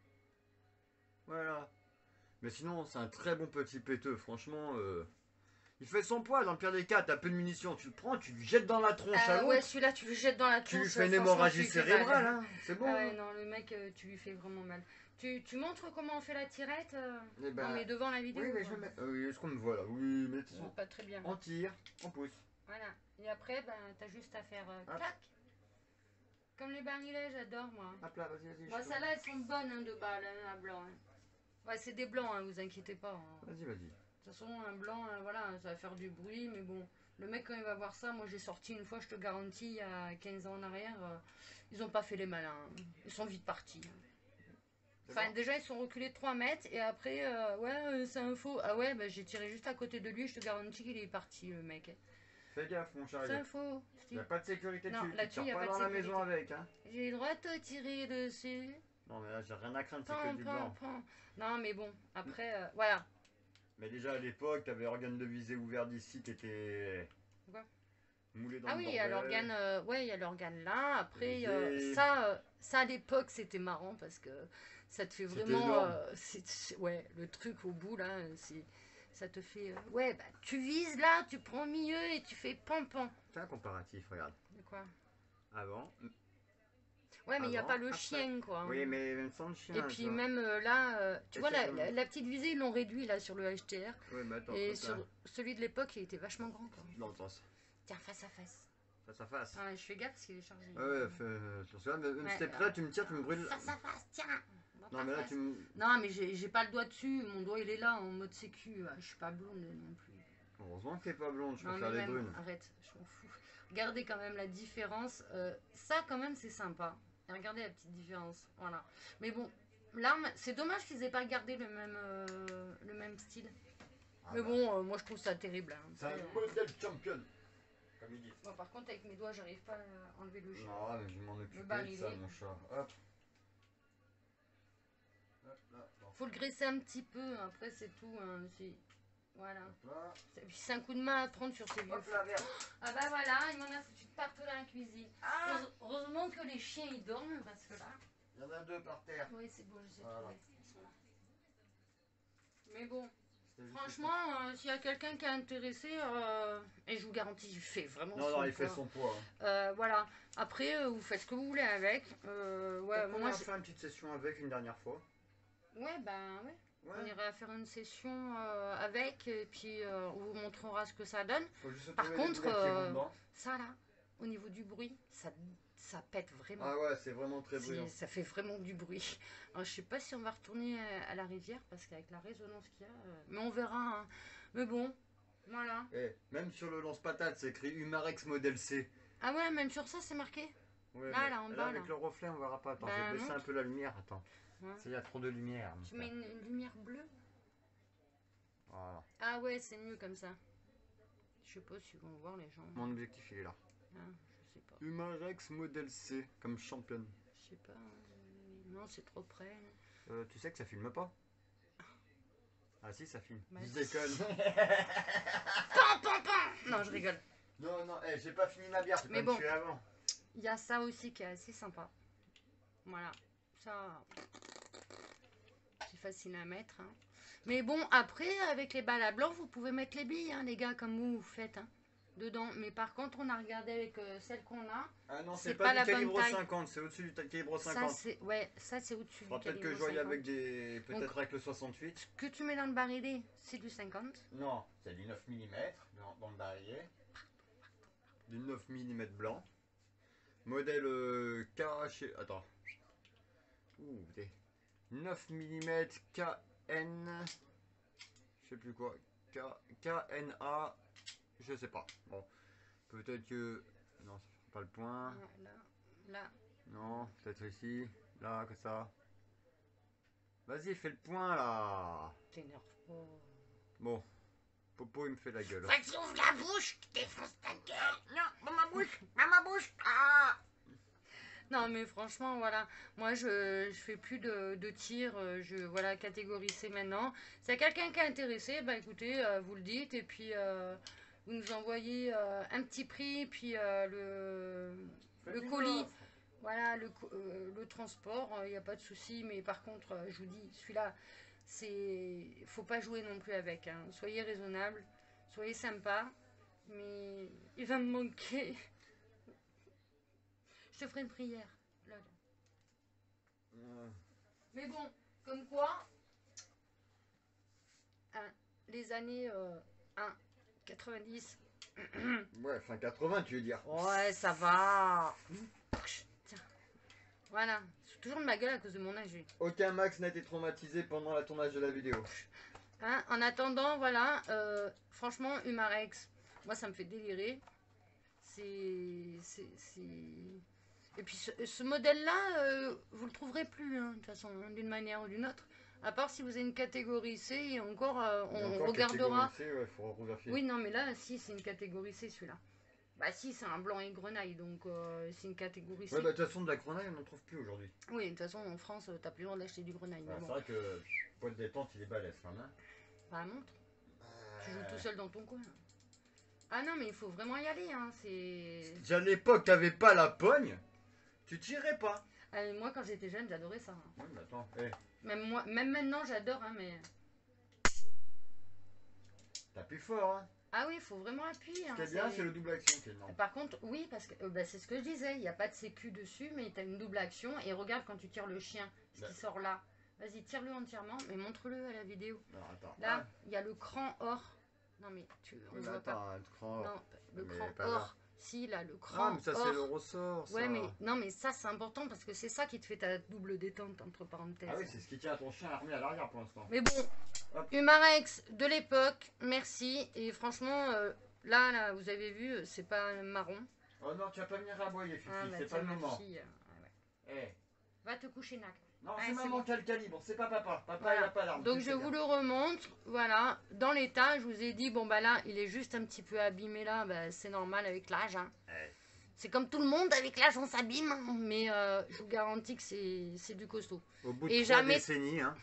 D: Voilà. Mais sinon, c'est un très bon petit péteux, franchement. euh, Il fait son poids, dans le pire des cas, t'as peu de munitions, tu le prends, tu le jettes dans la tronche à
C: Euh,
D: l'autre,
C: ouais, celui-là, tu le jettes dans la tronche.
D: tu lui fais une
C: franchement,
D: hémorragie
C: tu lui fais mal.
D: cérébrale, hein, c'est bon.
C: Ah ouais, non, le mec, euh, tu lui fais vraiment mal. Tu, tu montres comment on fait la tirette euh,
D: Eh ben,
C: Non, mais devant la vidéo.
D: Oui, mais
C: quoi.
D: je vais mettre... euh, oui, est-ce qu'on me voit là? Oui, mais
C: Non, pas très bien.
D: on tire, on pousse.
C: Voilà. Et après, ben, t'as juste à faire euh,
D: Hop.
C: clac. Comme les barilets, j'adore, moi.
D: Hop là, vas-y, vas-y.
C: Moi,
D: je-
C: celles-là, elles sont bonnes hein, de balles, hein, à blanc. hein. Ouais, c'est des blancs, hein, vous inquiétez pas. hein.
D: Vas-y, vas-y.
C: De toute façon, un blanc, hein, voilà, ça va faire du bruit, mais bon, le mec, quand il va voir ça, moi j'ai sorti une fois, je te garantis, il y a quinze ans en arrière, euh, ils ont pas fait les malins. hein. Ils sont vite partis. hein.
D: C'est
C: Enfin,
D: bon.
C: déjà, ils sont reculés de trois mètres, et après, euh, ouais, euh, c'est un faux. Ah ouais, bah, j'ai tiré juste à côté de lui, je te garantis qu'il est parti, le mec.
D: Fais gaffe, mon
C: C'est
D: chéri.
C: un faux.
D: Il n'y a pas de sécurité
C: Non,
D: dessus. Tu
C: là-dessus,
D: tires
C: y a
D: pas
C: pas de
D: dans la
C: sécurité.
D: maison avec, hein.
C: J'ai le droit de te tirer dessus.
D: Non, mais là, j'ai rien à craindre, c'est
C: Pan,
D: que du
C: pan,
D: blanc.
C: pan. Non, mais bon, après, euh, voilà.
D: Mais déjà à l'époque, t'avais organe de visée ouvert d'ici, t'étais
C: Quoi
D: moulé dans
C: Ah
D: le
C: oui, il y a
D: bordel.
C: l'organe, euh, ouais, il y a l'organe là. Après,
D: Les
C: euh,
D: ailes.
C: ça, euh, ça à l'époque, c'était marrant parce que ça te fait
D: C'était
C: vraiment,
D: énorme.
C: euh, c'est- c'est- ouais, le truc au bout là, c'est, ça te fait, euh, ouais, bah tu vises là, tu prends au milieu et tu fais pan pan.
D: Fais un comparatif, regarde.
C: De quoi
D: Avant.
C: Ouais, mais il n'y a
D: Avant,
C: pas le
D: après.
C: chien quoi.
D: Oui, mais même sans le chien.
C: Et
D: tu
C: puis
D: vois.
C: même euh, là, euh, tu
D: Et
C: vois,
D: c'est
C: la,
D: comme-
C: la- la petite visée, ils l'ont réduit là sur le H T R.
D: Oui, mais attends,
C: Et
D: hop là.
C: sur celui de l'époque, il était vachement grand quoi.
D: Dans le sens.
C: Tiens, face à face.
D: Face à face.
C: Ah, je fais gaffe parce qu'il est chargé.
D: Ouais, ouais, fais, euh, sur celui-là, mais même
C: Ouais,
D: si t'es
C: alors.
D: prêt, tu me tires, tu me brûles.
C: Face à face, tiens. dans
D: Non,
C: ta
D: mais là,
C: face.
D: tu me.
C: Non, mais j'ai j'ai pas le doigt dessus. Mon doigt, il est là en mode sécu. Ah, je suis pas blonde non plus.
D: Heureusement que t'es pas blonde, je
C: Non,
D: préfère
C: mais
D: les
C: même,
D: brunes.
C: arrête, je m'en fous. Regardez quand même la différence. Euh, ça, quand même, c'est sympa. Et regardez la petite différence. Voilà. Mais bon, l'arme, c'est dommage qu'ils aient pas gardé le même, euh, le même style.
D: Ah
C: mais
D: bah,
C: bon, euh, moi, je trouve ça terrible. hein.
D: C'est un
C: Après, euh,
D: modèle champion. Comme ils disent.
C: bon, par contre, avec mes doigts, j'arrive pas à enlever le jeu.
D: Non, mais je vais m'en occuper de
C: barillet.
D: ça, mon chat. Hop. Hop là, bon.
C: Faut le graisser un petit peu. Après, c'est tout. hein, c'est- Voilà.
D: Hop là.
C: Et puis, c'est un coup de main à prendre sur ces vieux.
D: Hop là, vert.
C: Ah bah voilà, il m'en a foutu de partout dans la cuisine.
D: Ah,
C: Heureuse- Heureusement que les chiens ils dorment parce que là.
D: il y en a deux par terre.
C: Oui, c'est bon, je sais
D: Voilà.
C: trouver. Ils sont là. Mais bon,
D: C'était juste
C: franchement, euh, s'il y a quelqu'un qui est intéressé, euh, et je vous garantis, il fait vraiment
D: ça. Non,
C: son
D: non, il fait
C: poids.
D: son poids. hein.
C: Euh, voilà. Après, euh, vous faites ce que vous voulez avec. Euh, ouais,
D: Donc, on
C: moi,
D: va
C: j'ai-
D: faire une petite session avec une dernière fois.
C: ouais, ben ouais. On
D: Ouais.
C: irait faire une session euh, avec, et puis euh, on vous montrera ce que ça donne.
D: Faut juste
C: Par
D: trouver les
C: contre,
D: bruits qui vont
C: euh,
D: dedans.
C: Ça là, au niveau du bruit, ça, ça pète vraiment.
D: Ah ouais, c'est vraiment très
C: C'est-
D: brillant.
C: Ça fait vraiment du bruit. Alors, je sais pas si on va retourner à, à la rivière parce qu'avec la résonance qu'il y a, euh, mais on verra. hein. Mais bon, voilà.
D: Eh, même sur le lance-patate, c'est écrit Humarex Model C.
C: Ah ouais, même sur ça, c'est marqué.
D: Ouais,
C: Là,
D: mais
C: là, en bas,
D: avec
C: là.
D: le reflet, on verra pas. Attends,
C: Bah,
D: je vais baisser
C: non.
D: un peu la lumière. Attends.
C: Ouais.
D: Il y a trop de lumière. mon
C: Tu mets
D: frère.
C: une, une lumière bleue.
D: Voilà.
C: Ah ouais, c'est mieux comme ça. Je sais pas si vont voir les gens.
D: Mon objectif, il est là.
C: Ah, je sais pas.
D: Humarex Model C, comme championne.
C: Je sais pas. euh, Non, c'est trop près.
D: Euh, tu sais que ça filme pas? Ah si, ça filme.
C: Bah,
D: Je déconne.
C: Pan, pan, pan. Non, je rigole.
D: Non, non, hey, j'ai pas fini ma bière, c'est
C: Mais
D: comme
C: bon.
D: je fais avant.
C: Il y a ça aussi qui est assez sympa. Voilà. Ça, c'est facile à mettre. Hein. Mais bon, après, avec les balles à blanc, vous pouvez mettre les billes, hein, les gars, comme vous, vous faites. Hein, dedans. Mais par contre, on a regardé avec euh, celle qu'on a.
D: Ah non,
C: c'est
D: c'est
C: pas
D: pas,
C: la
D: du
C: bonne
D: calibre
C: taille.
D: cinquante, c'est au-dessus du calibre
C: Ça,
D: cinquante.
C: c'est ouais, ça c'est au-dessus.
D: Faudra
C: du
D: peut-être que
C: calibre
D: je voie
C: cinquante.
D: avec des. Peut-être
C: Donc-
D: avec le soixante-huit.
C: Ce que tu mets dans le barillet, c'est du cinquante.
D: Non, c'est du neuf millimètres dans, dans le barillet. Du neuf millimètres blanc. Modèle euh, K chez. Attends. Ouh, putain. neuf millimètres K N. Je sais plus quoi. K, K N A. Je sais pas. Bon. Peut-être que. Non, ça fait pas le point.
C: Là, là.
D: Non, peut-être ici. Là, comme ça. Vas-y, fais le point là.
C: T'énerve pas.
D: Bon. Popo, il me fait la gueule.
C: Vas-y, ouvre la bouche, je défonce ta gueule. Non, dans ma bouche, dans ma bouche. Ah. Non, mais franchement, voilà. Moi, je, je fais plus de, de tir. euh, Je, voilà, catégorie C maintenant. S'il y a quelqu'un qui est intéressé, bah écoutez, euh, vous le dites. Et puis, euh, vous nous envoyez euh, un petit prix. Puis, euh, le,
D: Faites
C: le
D: une
C: colis.
D: offre.
C: Voilà, le, co- euh, le transport, il n'y a pas de souci. Mais par contre, euh, je vous dis, celui-là, c'est. Faut pas jouer non plus avec. Hein. Soyez raisonnable, soyez sympa. Mais il va me manquer. Je te ferai une prière. Là, là.
D: Euh,
C: Mais bon, comme quoi, hein, les années euh, un, quatre-vingt-dix.
D: Ouais, fin quatre-vingts, tu veux dire.
C: Ouais, ça va. Tiens. Voilà. Je suis toujours de ma gueule à cause de mon âge. lui.
D: Aucun Max n'a été traumatisé pendant la tournage de la vidéo.
C: Hein, en attendant, voilà. euh, franchement, Humarex, moi, ça me fait délirer. C'est. c'est- c'est- Et puis, ce, ce modèle-là, euh, vous le trouverez plus, hein, de toute façon, hein, d'une manière ou d'une autre. À part si vous avez une catégorie C, et encore, euh,
D: Il y a
C: on
D: encore
C: regardera.
D: catégorie C, ouais, faut revérifier.
C: Oui, non, mais là, si, c'est une catégorie C, celui-là. Bah, si, c'est un blanc et grenaille, donc euh, c'est une catégorie C.
D: Ouais, bah de toute façon, de la grenaille, on n'en trouve plus aujourd'hui.
C: Oui, de toute façon, en France, euh, t'as plus le droit d'acheter du grenaille.
D: Ouais,
C: mais
D: c'est
C: bon,
D: vrai que poids de détente, il est balèze quand même.
C: bah, montre. Tu joues tout seul dans ton coin. Ah non, mais il faut vraiment y aller, hein, c'est...
D: Déjà à l'époque, t'avais pas la pogne, tu tirais pas.
C: Ah, mais moi, quand j'étais jeune, j'adorais ça. hein.
D: Ouais, mais attends, eh,
C: Même, moi, même maintenant, j'adore, hein, mais...
D: t'appuies fort, hein.
C: Ah oui, il faut vraiment appuyer.
D: Ce
C: hein,
D: qui est bien,
C: c'est-
D: c'est le double action qui est énorme.
C: Par contre, oui, parce que euh, bah, c'est ce que je disais, il n'y a pas de sécu dessus, mais tu as une double action. Et regarde quand tu tires le chien, ce
D: Bah.
C: qui sort là. Vas-y, tire-le entièrement, mais montre-le à la vidéo.
D: Alors, attends.
C: Là, il y a le cran or. Non, mais tu, on
D: Ah,
C: ne
D: mais
C: voit pas.
D: attends, un cran.
C: Non, le
D: Mais
C: cran
D: pas
C: or.
D: là.
C: Si, là, le
D: Ah,
C: cran
D: mais ça,
C: or.
D: c'est le ressort, ça.
C: Ouais, mais non, mais ça, c'est important parce que c'est ça qui te fait ta double détente, entre parenthèses.
D: Ah oui, c'est ce qui tient à ton chien armé à l'arrière pour l'instant.
C: Mais bon,
D: Hop.
C: Humarex de l'époque, merci. Et franchement, euh, là, là, vous avez vu, c'est pas marron.
D: Oh non, tu vas pas venir aboyer, Fifi,
C: Ah, bah,
D: c'est
C: tiens,
D: pas le
C: ma
D: moment.
C: fille, euh, ouais, ouais.
D: Eh,
C: Va te coucher, Nac.
D: non,
C: Ah,
D: c'est
C: c'est
D: maman
C: bon.
D: qui a le calibre, c'est pas papa. Papa,
C: Voilà.
D: il a pas l'arme.
C: Donc
D: tu
C: je
D: sais
C: vous
D: bien.
C: le remonte, voilà, dans l'état, je vous ai dit, bon bah là, il est juste un petit peu abîmé là, bah, c'est normal avec l'âge. Hein.
D: Ouais.
C: C'est comme tout le monde, avec l'âge on s'abîme, hein, mais euh, je vous garantis que c'est c'est du costaud.
D: Au bout de
C: Et
D: trois
C: jamais-
D: décennies, hein.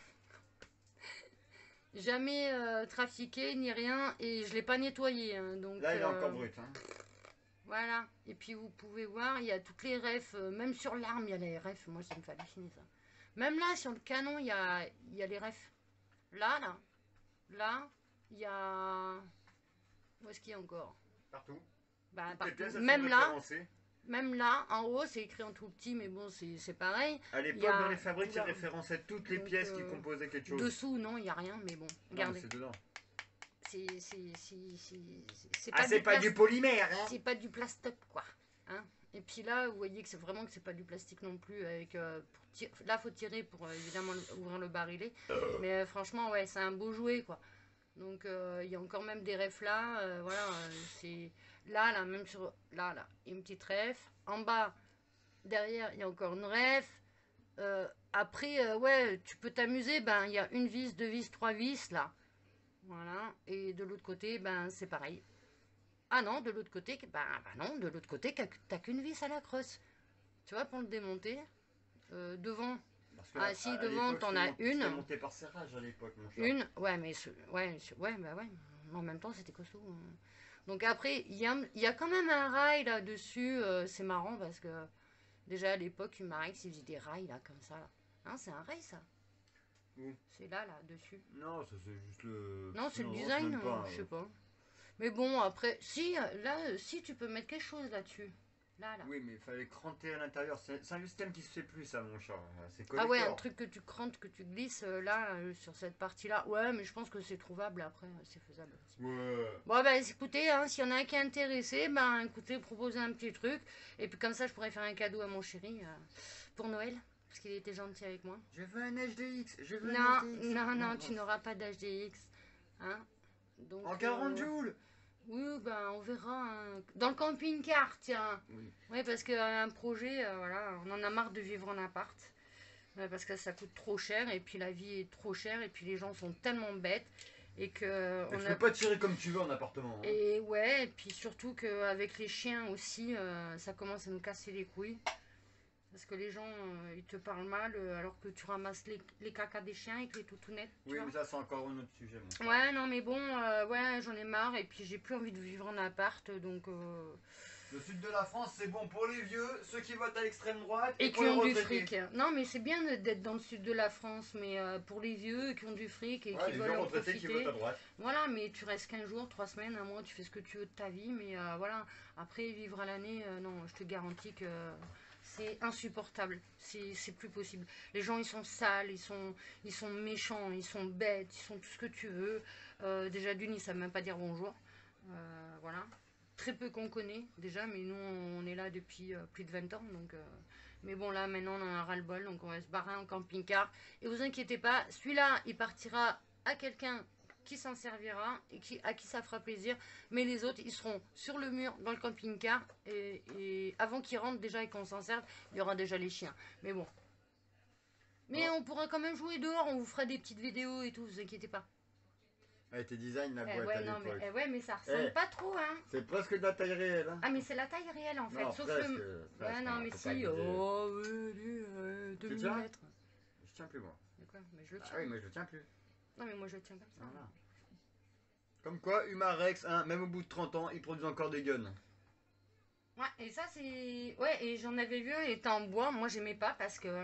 C: Jamais euh, trafiqué ni rien, et je l'ai pas nettoyé. Hein, donc,
D: Là, il est
C: euh,
D: encore brut, hein.
C: Voilà, et puis vous pouvez voir, il y a toutes les refs, euh, même sur l'arme, il y a les refs, moi ça me fait halluciner ça. Même là, sur le canon, il y a, il y a les refs. Là, là, là, il y a... Où est-ce qu'il y a encore?
D: Partout.
C: Bah,
D: Les
C: partout.
D: pièces, elles
C: Même
D: sont
C: là,
D: référencées.
C: même là, en haut, c'est écrit en tout petit, mais bon, c'est c'est pareil.
D: À l'époque,
C: il y a-
D: dans les fabriques, ils
C: Oula.
D: référençaient toutes les
C: Donc,
D: pièces qui
C: euh,
D: composaient quelque chose.
C: Dessous, non, il n'y a rien, mais bon,
D: Non, mais
C: regardez.
D: c'est dedans.
C: C'est c'est- c'est- c'est- c'est
D: Ah, c'est pas
C: plas-
D: du polymère, hein.
C: c'est pas du plastoc, quoi. Hein. Et puis là, vous voyez que c'est vraiment que c'est pas du plastique non plus. Avec, euh, pour tir- Là, faut tirer pour euh, évidemment ouvrir le barillet. Mais euh, franchement, ouais, c'est un beau jouet, quoi. Donc euh, il y a encore même des refs là. euh, voilà, euh, c'est là, là, même sur là, là, il y a une petite ref. En bas, derrière, il y a encore une ref. Euh, après, euh, ouais, tu peux t'amuser. Ben, il y a une vis, deux vis, trois vis là. Voilà. Et de l'autre côté, ben, c'est pareil. Ah non, de l'autre côté, bah, bah non, de l'autre côté, t'as qu'une vis à la crosse. Tu vois, pour le démonter, euh, devant,
D: Bah, que
C: Ah
D: à-
C: si,
D: à
C: devant,
D: l'époque,
C: t'en
D: c'était
C: as
D: mon- C'était
C: une.
D: monté par serrage à l'époque, mon chat.
C: Une, ouais, mais ce- ouais, ce- ouais, bah ouais. En même temps, c'était costaud. hein. Donc après, il y a, il y a quand même un rail là-dessus. euh, c'est marrant parce que déjà à l'époque, Humarex, il faisait des rails là, comme ça. Là. Hein, c'est un rail ça.
D: Où?
C: C'est là, là, dessus.
D: Non, ça c'est juste le.
C: Non, c'est le
D: c'est
C: design,
D: même pas,
C: euh, je sais
D: euh,
C: pas. Mais bon, après, si, là, euh, si tu peux mettre quelque chose là-dessus. Là, là.
D: Oui, mais il fallait cranter à l'intérieur. C'est c'est un système qui se fait plus, ça, mon chat. C'est
C: Ah ouais, un
D: collector.
C: truc que tu crantes, que tu glisses euh, là, euh, sur cette partie-là. Ouais, mais je pense que c'est trouvable après, euh, c'est faisable aussi.
D: Ouais.
C: Bon, bah écoutez, hein, s'il y en a un qui est intéressé, ben écoutez, proposez un petit truc. Et puis comme ça, je pourrais faire un cadeau à mon chéri euh, pour Noël. Parce qu'il était gentil avec moi.
D: Je veux un H D X. Je veux
C: Non,
D: un H D X.
C: non, non, tu n'auras pas d'H D X. Hein Donc,
D: En quarante
C: euh,
D: joules.
C: Oui, ben on verra. hein. Dans le camping-car, tiens.
D: Oui.
C: Oui, parce qu'un projet, euh, voilà, on en a marre de vivre en appart. Euh, parce que ça coûte trop cher et puis la vie est trop chère et puis les gens sont tellement bêtes et que
D: Et
C: on
D: tu
C: a
D: peux pas tirer comme tu veux en appartement. hein.
C: et ouais et puis surtout qu'avec les chiens aussi euh, ça commence à nous casser les couilles parce que les gens euh, ils te parlent mal euh, alors que tu ramasses les, les cacas des chiens avec les toutounettes. tu
D: Oui,
C: vois.
D: mais ça c'est encore un autre sujet. Mon chat.
C: Ouais non mais bon euh, ouais j'en ai marre et puis j'ai plus envie de vivre en appart donc euh,
D: Le sud de la France, c'est bon pour les vieux, ceux qui votent à l'extrême droite
C: et
D: pour
C: qui
D: les
C: ont du
D: retraités.
C: fric. Non mais c'est bien de- d'être dans le sud de la France mais euh, pour les vieux qui ont du fric et
D: Ouais,
C: qui
D: les
C: veulent
D: vieux
C: en
D: retraités qui
C: profiter.
D: votent à droite.
C: Voilà, mais tu restes quinze jours, trois semaines, un mois, tu fais ce que tu veux de ta vie, mais euh, voilà, après vivre à l'année, euh, non, je te garantis que c'est insupportable, c'est c'est plus possible. Les gens, ils sont sales, ils sont, ils sont méchants, ils sont bêtes, ils sont tout ce que tu veux. Euh, déjà d'une, ils savent même pas dire bonjour, Euh, voilà. Très peu qu'on connaît déjà, mais nous, on est là depuis euh, plus de vingt ans, donc... euh, mais bon, là, maintenant, on en a ras-le-bol, donc on va se barrer en camping-car. Et vous inquiétez pas, celui-là, il partira à quelqu'un qui s'en servira et qui, à qui ça fera plaisir. Mais les autres, ils seront sur le mur dans le camping-car. Et, et avant qu'ils rentrent déjà et qu'on s'en serve, il y aura déjà les chiens. Mais bon. Mais
D: Bon.
C: on pourra quand même jouer dehors. On vous fera des petites vidéos et tout, vous inquiétez pas.
D: Elle était design la
C: Eh
D: boîte
C: ouais,
D: à
C: non, mais,
D: l'époque.
C: eh ouais, mais ça ressemble
D: Eh.
C: pas trop, hein.
D: C'est presque de la taille réelle. Hein.
C: Ah, mais c'est la taille réelle en fait.
D: non,
C: sauf
D: presque,
C: le.
D: presque,
C: Ouais, non,
D: hein,
C: mais
D: faut pas
C: si.
D: abuser.
C: Oh, ouais, euh, deux
D: Tu tiens
C: millimètres.
D: Je tiens plus moi.
C: Mais quoi Mais je le
D: Ah
C: tiens.
D: oui, moi je le tiens plus.
C: Non, mais moi je le tiens comme ça.
D: Voilà. Comme quoi, Humarex, hein, même au bout de trente ans, il produit encore des guns.
C: Ouais, et ça c'est... Ouais, et j'en avais vu un, il était en bois, moi j'aimais pas parce que...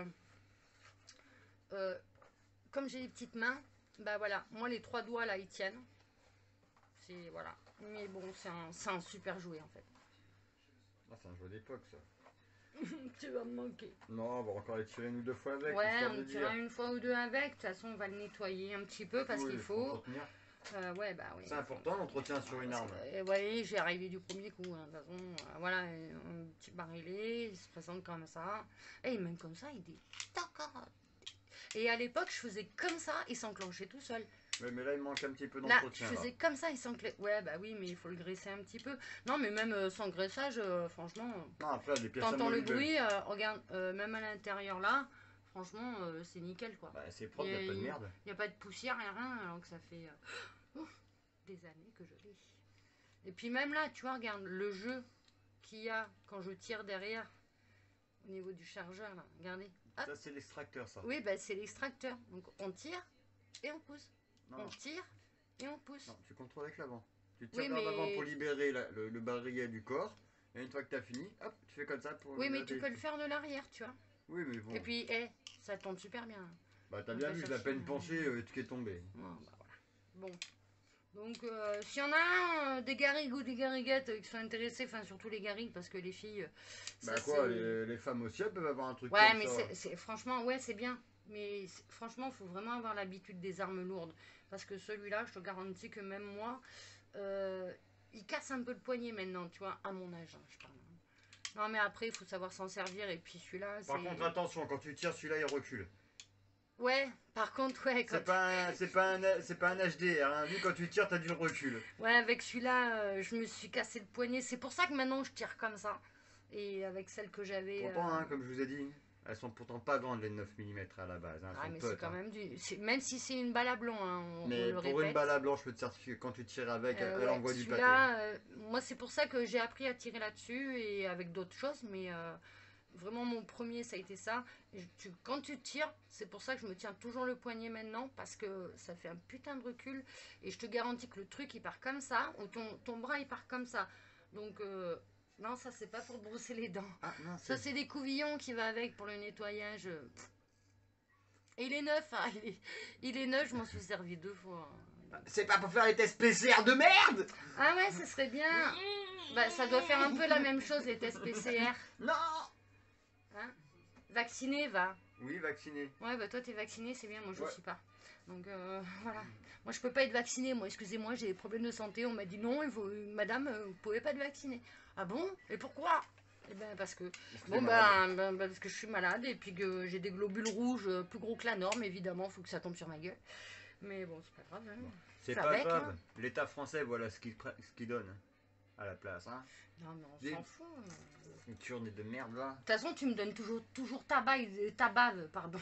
C: euh, comme j'ai les petites mains, bah voilà, moi les trois doigts là ils tiennent. C'est... Voilà. Mais bon, c'est un, c'est un super jouet en fait.
D: Ah, c'est un jeu d'époque ça.
C: Tu vas me manquer.
D: Non, on va encore les tirer une ou deux fois avec.
C: Ouais,
D: histoire
C: on
D: de
C: le tirera
D: dire.
C: une fois ou deux avec, de toute façon on va le nettoyer un petit peu parce
D: Oui,
C: qu'il
D: faut
C: faut...
D: entretenir.
C: Euh, ouais, bah oui.
D: C'est important l'entretien sur une arme.
C: Et ouais, j'ai arrivé du premier coup. hein. De toute façon, euh, voilà, un petit barillet, il se présente comme ça. Et même comme ça, il dit d'accord. Et à l'époque, je faisais comme ça, il s'enclenchait tout seul.
D: Ouais, mais là il manque un petit peu
C: Là, je
D: d'entretien.
C: faisais comme ça, il s'enclenchait. Ouais, bah oui, mais il faut le graisser un petit peu. Non, mais même euh, sans graissage, euh, franchement, euh,
D: Non, après les pièces
C: t'entends le
D: amovibles.
C: bruit, euh, regarde, euh, même à l'intérieur là, franchement, euh, c'est nickel quoi.
D: Bah, c'est propre,
C: Et
D: y'a pas de
C: il-
D: merde.
C: Il n'y a pas de poussière, y a rien, alors que ça fait euh, ouf, des années que je l'ai. Et puis même là, tu vois, regarde, le jeu qu'il y a quand je tire derrière, au niveau du chargeur, là, regardez. Hop.
D: Ça, c'est l'extracteur, ça.
C: Oui, bah, c'est l'extracteur. Donc on tire et on pousse.
D: Non,
C: On tire et on pousse.
D: non, tu contrôles avec l'avant. Tu tires
C: Oui,
D: vers l'avant
C: mais-
D: pour libérer la- le, le barillet du corps. Et une fois que t'as fini, hop, tu fais comme ça pour.
C: Oui, mais
D: libérer
C: tu
D: tes-
C: peux le faire de l'arrière, tu vois.
D: Oui, mais bon.
C: Et puis, eh, ça tourne super bien.
D: Bah, t'as
C: on
D: bien
C: va
D: vu, je l'ai à
C: chercher
D: peine
C: un-
D: penché, euh, tu es tombé.
C: Bon, bah, voilà. Bon. Donc, euh, s'il y en a un, euh, des garrigues ou des garriguettes euh, qui sont intéressés, enfin surtout les garrigues, parce que les filles. euh,
D: Bah,
C: ça,
D: quoi,
C: c'est-
D: les, les femmes aussi, elles peuvent avoir un truc
C: Ouais,
D: comme
C: mais
D: ça.
C: c'est- c'est franchement, ouais, c'est bien. Mais c'est- franchement, il faut vraiment avoir l'habitude des armes lourdes. Parce que celui-là, je te garantis que même moi, euh, il casse un peu le poignet maintenant, tu vois, à mon âge, hein, je parle. Non, mais après, il faut savoir s'en servir. Et puis celui-là, c'est.
D: Par contre, attention, quand tu tires, celui-là, il recule.
C: Ouais, par contre, ouais, quand...
D: C'est pas, un- c'est pas, un- c'est pas un H D R, hein. Vu quand tu tires, t'as du recul.
C: ouais, avec celui-là, euh, je me suis cassé le poignet. C'est pour ça que maintenant, je tire comme ça. Et avec celle que j'avais.
D: Pourtant,
C: euh,
D: hein, comme je vous ai dit, elles sont pourtant pas grandes les neuf millimètres à la base. Hein, elles
C: Ah,
D: sont
C: mais c'est
D: potes,
C: quand
D: hein.
C: même du. c'est- Même si c'est une balle à blanc, hein, on, on
D: Mais
C: le
D: pour
C: répète.
D: une balle à blanche, je peux te certifier que quand tu tires avec,
C: Euh,
D: elle
C: ouais,
D: envoie du pâté.
C: celui-là, euh, moi, c'est pour ça que j'ai appris à tirer là-dessus et avec d'autres choses, mais euh,
E: vraiment mon premier ça a été ça. Et tu, quand tu tires, c'est pour ça que je me tiens toujours le poignet maintenant, parce que ça fait un putain de recul. Et je te garantis que le truc il part comme ça, ou ton, ton bras il part comme ça. Donc euh, non, ça c'est pas pour brosser les dents.
D: Ah, non,
E: Ça c'est des couvillons qui va avec pour le nettoyage. Et il est neuf, hein. il, est, il est neuf, je m'en suis servi deux fois.
D: C'est pas pour faire les tests P C R de merde.
E: Ah ouais, ça serait bien. Bah, ça doit faire un peu la même chose, les tests P C R.
D: Non.
E: Hein? Vacciné, va.
D: Oui, vacciné.
E: Ouais, bah toi, t'es vacciné, c'est bien, moi, je ne
D: Ouais.
E: suis pas. Donc, euh, voilà. Moi, je peux pas être vacciné, moi, excusez-moi, j'ai des problèmes de santé. On m'a dit non, il faut, madame, euh, vous pouvez pas être vacciné. Ah bon? Et pourquoi? Eh ben, parce que... Bon, ben, ben, ben, parce que je suis malade et puis que j'ai des globules rouges euh, plus gros que la norme, évidemment, faut que ça tombe sur ma gueule. Mais bon, c'est pas grave, hein.
D: C'est
E: Fais
D: pas
E: avec,
D: grave.
E: hein.
D: L'État français, voilà ce qu'il pre- ce qu'il donne à la place. Hein.
E: Non, mais on
D: Des-
E: s'en fout. hein.
D: Une tournée de merde là.
E: De toute façon, tu me donnes toujours, toujours ta, baille, ta bave, pardon.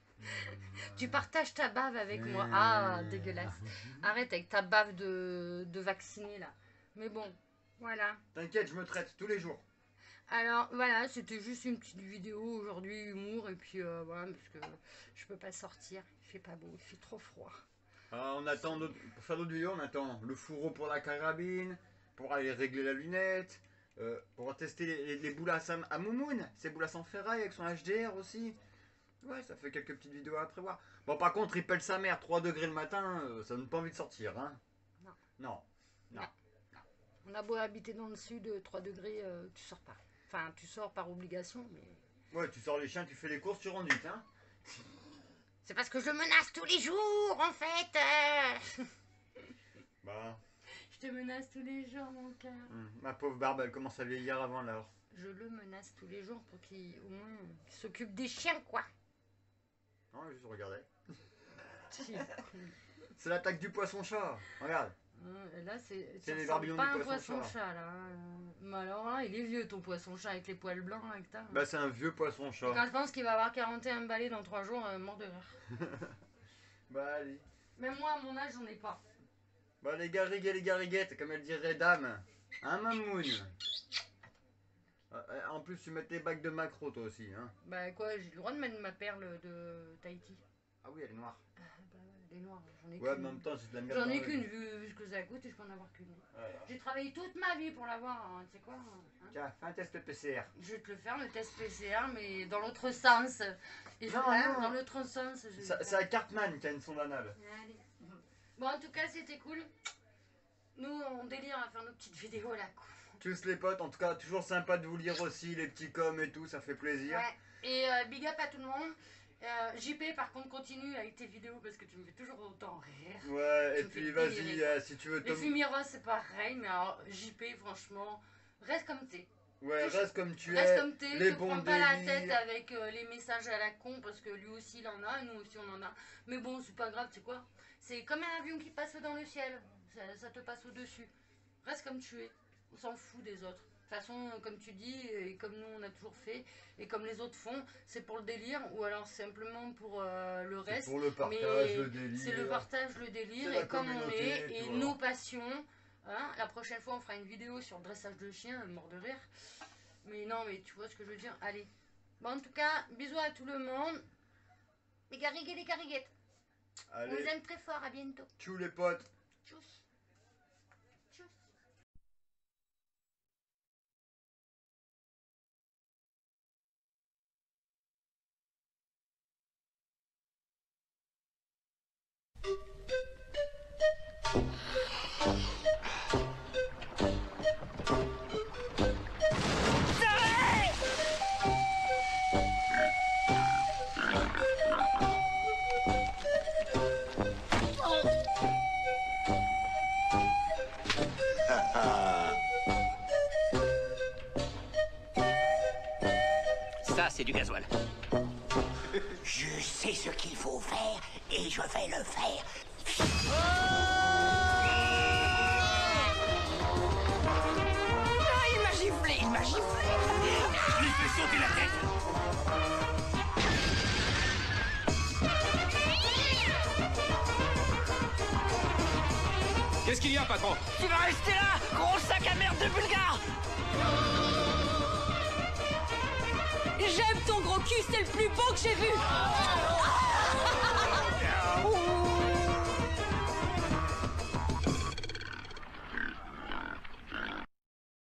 E: Tu partages ta bave avec moi. Ah, dégueulasse. Arrête avec ta bave de, de vacciné, là. Mais bon, voilà.
D: T'inquiète, je me traite tous les jours.
E: Alors, voilà, c'était juste une petite vidéo aujourd'hui, humour. Et puis, euh, voilà, parce que je peux pas sortir. Il fait pas beau, il fait trop froid.
D: Alors, on attend d'autres- pour faire d'autres vidéos, on attend le fourreau pour la carabine, pour aller régler la lunette, euh, pour tester les, les, les boulasses à, à Moumoun, ces boulasses en ferraille avec son H D R aussi. Ouais, ça fait quelques petites vidéos à prévoir. Bon, par contre, il pèle sa mère, trois degrés le matin, euh, ça donne pas envie de sortir, hein.
E: Non.
D: Non. Non.
E: On a beau habiter dans le sud, trois degrés, euh, tu sors pas. Enfin, tu sors par obligation, mais...
D: Ouais, tu sors les chiens, tu fais les courses, tu rentres vite, hein.
E: C'est parce que je menace tous les jours, en fait. euh.
D: Bah,
E: Je te menace tous les jours, mon cœur.
D: hum, ma pauvre barbe, elle commence à vieillir avant l'heure.
E: Je le menace tous les jours pour qu'il, au moins, qu'il s'occupe des chiens, quoi.
D: Non, juste regardez.
E: Si.
D: C'est l'attaque du poisson-chat. Regarde.
E: Euh, Là, c'est
D: C'est
E: ça
D: les
E: ressemble
D: barbillons
E: pas
D: du
E: à un
D: poisson-chat.
E: poisson-chat, là. Euh, Mais alors là, il est vieux, ton poisson-chat, avec les poils blancs, avec ta...
D: Bah, c'est un vieux
E: Et
D: poisson-chat.
E: quand je pense qu'il va avoir quarante et un balais dans trois jours, euh, mort de rire.
D: Bah, allez.
E: Même moi, à mon âge, j'en ai pas.
D: Bah, les garrigues et les garriguettes, comme elle dirait dame. Hein, Mamoun? Euh, En plus, tu mets tes bacs de macro, toi aussi, hein.
E: Bah quoi, j'ai le droit de mettre ma perle de Tahiti.
D: Ah oui, elle est noire.
E: Ah, bah, ouais, elle est noire, j'en ai
D: Ouais, mais en
E: qu'une.
D: même temps, c'est de la merde.
E: J'en ai
D: dans
E: qu'une,
D: le-
E: vu, vu ce que ça coûte, et je peux en avoir qu'une.
D: Voilà.
E: J'ai travaillé toute ma vie pour l'avoir, hein, tu sais quoi hein.
D: Tiens, fais un test P C R.
E: Je vais te le faire, le test P C R, mais dans l'autre sens. Et je
D: Non,
E: hein,
D: non.
E: dans l'autre sens. je vais
D: Ça-
E: le
D: C'est
E: faire.
D: à Cartman qui a une sonde anale.
E: Allez. Bon, en tout cas, c'était cool. Nous, on délire à faire nos petites vidéos là, quoi.
D: Tous les potes, en tout cas, toujours sympa de vous lire aussi, les petits coms et tout, ça fait plaisir.
E: Ouais. Et euh, big up à tout le monde. Euh, J P, par contre, continue avec tes vidéos parce que tu me fais toujours autant rire.
D: Ouais, et
E: Ça me
D: puis
E: fait
D: vas-y,
E: délirer.
D: euh, si tu veux...
E: Les
D: Tom-
E: Fumiros, c'est pareil, mais alors J P, franchement, reste comme t'es.
D: Ouais, reste comme tu
E: Reste
D: es.
E: comme t'es,
D: les
E: te
D: bons
E: prends pas la
D: délires.
E: tête avec euh, les messages à la con parce que lui aussi il en a, nous aussi on en a. Mais bon, c'est pas grave, tu sais quoi. C'est comme un avion qui passe dans le ciel, ça, ça te passe au-dessus. Reste comme tu es, on s'en fout des autres. De toute façon, comme tu dis, et comme nous on a toujours fait, et comme les autres font, c'est pour le délire ou alors simplement pour euh, le
D: C'est
E: reste.
D: pour le partage,
E: mais
D: le délire.
E: C'est le partage, le délire,
D: C'est la
E: et comme on
D: communauté,
E: est,
D: et
E: et
D: tout, voilà.
E: nos passions. Hein, la prochaine fois, on fera une vidéo sur le dressage de chiens, mort de rire. Mais non, mais tu vois ce que je veux dire. Allez. Bon, en tout cas, bisous à tout le monde. Les garrigues et les garriguettes. On vous
D: Allez,
E: aime très fort. À bientôt.
D: tchou les potes.
E: Tchuss. Tchuss.
F: Ça, c'est du gasoil.
G: Je sais ce qu'il faut faire et je vais le faire. Ah, il m'a giflé, il m'a giflé.
F: Je lui fais sauter la tête.
H: Qu'est-ce qu'il y a, patron?
G: Tu vas rester là, gros sac à merde de bulgare.
I: J'aime ton gros cul, c'est le plus beau que j'ai vu. Ah